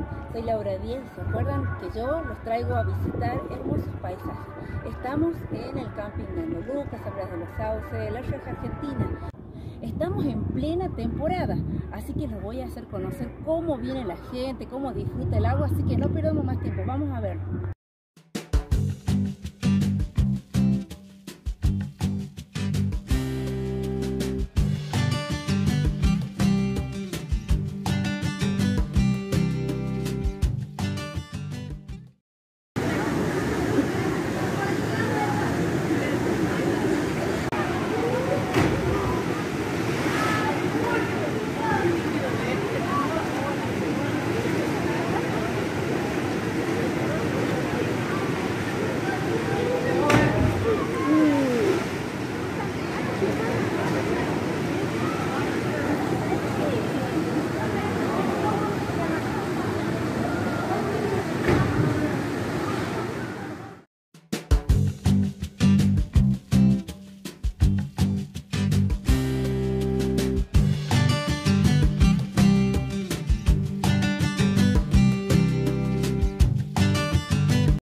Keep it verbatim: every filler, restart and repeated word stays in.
están? Soy Laura Díaz y se acuerdan que yo los traigo a visitar hermosos paisajes. Estamos en el camping de Andolucas, Sabras de los Sauces, La Rioja, Argentina. Estamos en plena temporada, así que les voy a hacer conocer cómo viene la gente, cómo disfruta el agua, así que no perdamos más tiempo, vamos a ver.